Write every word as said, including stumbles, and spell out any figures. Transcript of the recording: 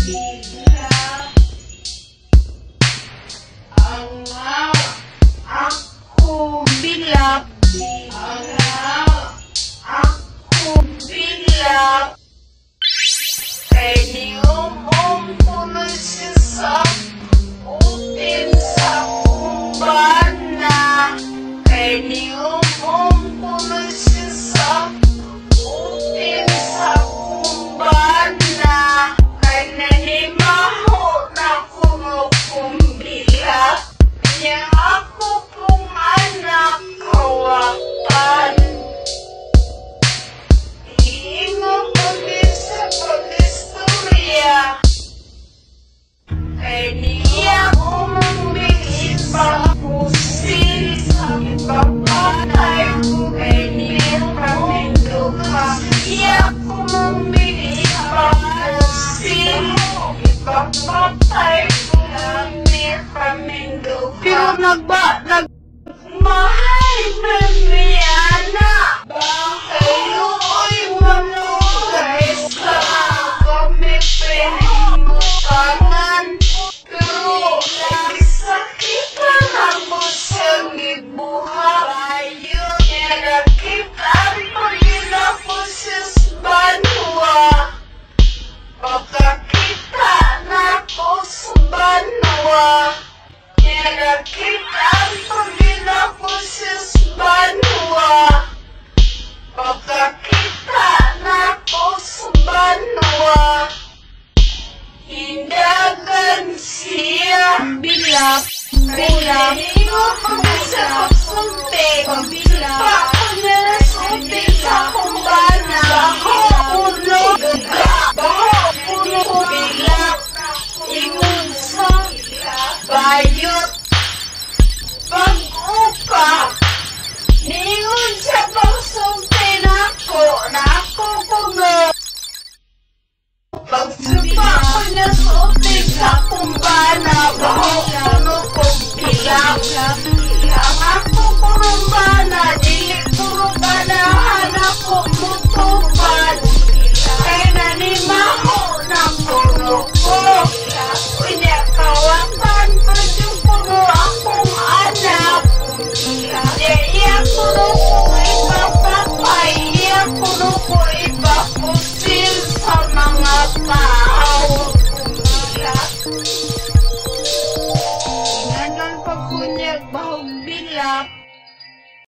Ako bilat. Ako bilat. Kay niumom ko na siya sa utin sa kumbana. Kay niumom ko na siya sa utin sa kumbana. Kay nanimaho na kumukumbila. Niya ako pong anak kawapan. Iingo ko din sa pag-istorya. Kay niya umumigit pa pusin sa ipapatay ko. Kay niya kaming duha. Niya umumigit pa pusin ipapatay ko. Niya kaming duha. Pero nagba, nag... Mahal na Rihanna. Kayo ay manugay sa kami pinimutangan. Pero nagisakitan ako sa gibuhay. Kaya nakitaan pa rin ako sa banwa. Pagkakita na ako sa banwa. Kaya nakitaan pa rin ako sa banwa. Pagkakita na ako sa banwa. Hindagan siya. Bilat. Bilat. Hindi ko sa pagsunti. Bilat.